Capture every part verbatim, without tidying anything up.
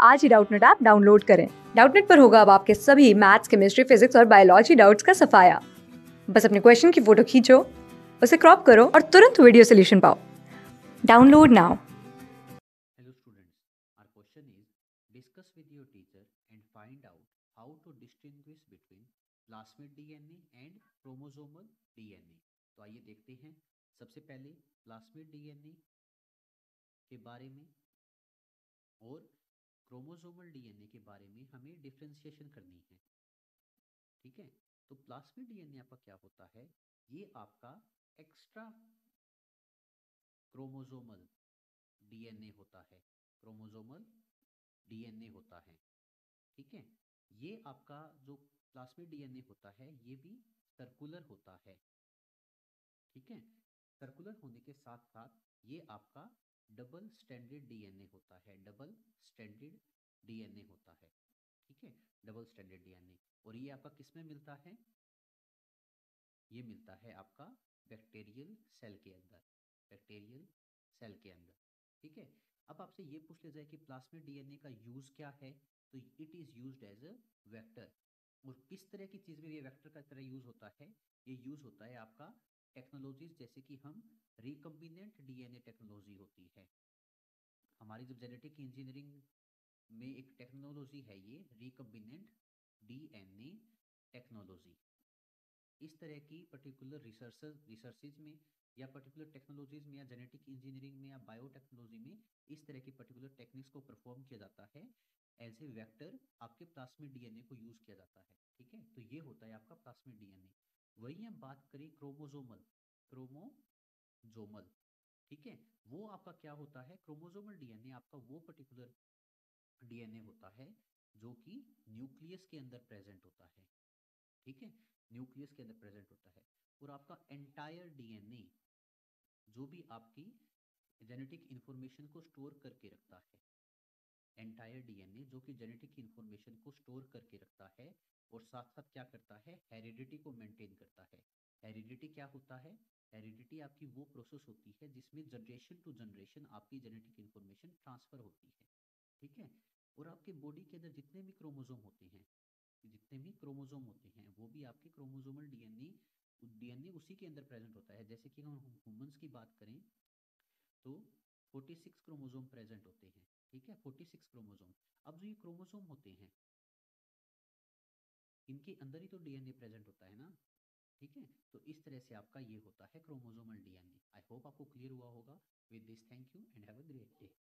आज ही Doubtnet app download करें। डाउटनेट पर होगा अब आपके सभी मैथ्स, केमिस्ट्री, फिजिक्स और बायोलॉजी डाउट्स का सफाया। बस अपने क्वेश्चन की फोटो खींचो, उसे क्रॉप करो और तुरंत वीडियो सोल्यूशन पाओ। Download now. Hello students, our question is discuss with your teacher and find out how to distinguish between plasmid D N A and chromosomal D N A। तो आइए देखते हैं। सबसे पहले प्लास्मिड D N A के बारे में और क्रोमोसोमल D N A के बारे में हमें डिफ्रेंशिएशन करनी है। ठीक है, तो प्लास्मिड D N A आपका क्या होता है? ये आपका extra chromosomal D N A होता है, क्रोमोसोमल D N A होता है। ठीक है, ये आपका जो प्लास्मिड D N A होता है ये भी सर्कुलर होता है। ठीक है, सर्कुलर होने के साथ साथ ये आपका double standard D N A होता है, double standard D N A होता है। ठीक है, double standard D N A। और ये आपका किस में मिलता है? ये मिलता है आपका बैक्टीरियल सेल के अंदर, बैक्टीरियल सेल के अंदर। ठीक है, अब आपसे ये पूछ लिया जाए कि प्लास्मिड D N A का यूज क्या है, तो it is used as a vector. और किस तरह की चीज में ये वेक्टर का तरह यूज होता है? ये यूज होता है आपका टेक्नोलॉजीज, जैसे कि हम रिकम्बिनेंट डीएनए टेक्नोलॉजी होती है हमारी, जब जेनेटिक इंजीनियरिंग में एक टेक्नोलॉजी है ये रिकम्बिनेंट डीएनए टेक्नोलॉजी। इस तरह की पर्टिकुलर रिसर्च रिसर्चेज में या पर्टिकुलर टेक्नोलॉजीज में या जेनेटिक इंजीनियरिंग में या बायोटेक्नोलॉजी में इस तरह की पर्टिकुलर टेक्निक्स को परफॉर्म किया जाता है एज ए वेक्टर। आपके प्लास्मिड डीएनए को यूज किया जाता है। ठीक है, तो ये होता है आपका प्लास्मिड डीएनए। वही हम बात करें क्रोमोसोमल, क्रोमोसोमल। ठीक है, वो आपका क्या होता है? क्रोमोसोमल डीएनए आपका वो पर्टिकुलर डीएनए होता है जो कि न्यूक्लियस के अंदर प्रेजेंट होता है। ठीक है, न्यूक्लियस के अंदर प्रेजेंट होता है। और आपका एंटायर डीएनए जो भी आपकी जेनेटिक इंफॉर्मेशन को स्टोर करके रखता है, एंटायर डीएनए जो कि जेनेटिक इंफॉर्मेशन को स्टोर करके रखता है और साथ साथ क्या करता है? हेरिडिटी को मेंटेन करता है। हेरिडिटी क्या होता है? हेरिडिटी आपकी वो प्रोसेस होती है जिसमें जनरेशन टू जनरेशन आपकी जेनेटिक इंफॉर्मेशन ट्रांसफर होती है। ठीक है, और आपके बॉडी के अंदर जितने भी क्रोमोसोम होते हैं, जितने भी क्रोमोसोम होते हैं वो भी आपके क्रोमोसोमल डीएनए डीएनए उसी के अंदर प्रेजेंट होता है। जैसे कि हम ह्यूमंस की बात करें तो छियालीस क्रोमोसोम प्रेजेंट होते हैं। ठीक है, छियालीस क्रोमोसोम। अब जो ये क्रोमोसोम होते हैं इनके अंदर ही तो डीएनए प्रेजेंट होता है ना। ठीक है, तो इस तरह से आपका ये होता है क्रोमोसोमल डीएनए। आई होप आपको क्लियर हुआ होगा। With this thank you and have a great day.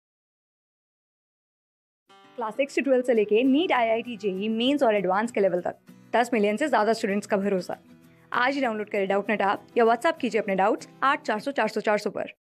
Class six से ट्वेल्थ से लेके NEET, I I T, JEE Mains और एडवांस के लेवल तक दस मिलियन से ज्यादा स्टूडेंट्स का भरोसा। आज ही डाउनलोड करें डाउटनेट ऐप या व्हाट्सएप कीजिए अपने डाउट्स आठ चार सौ चार सौ चार सौ पर।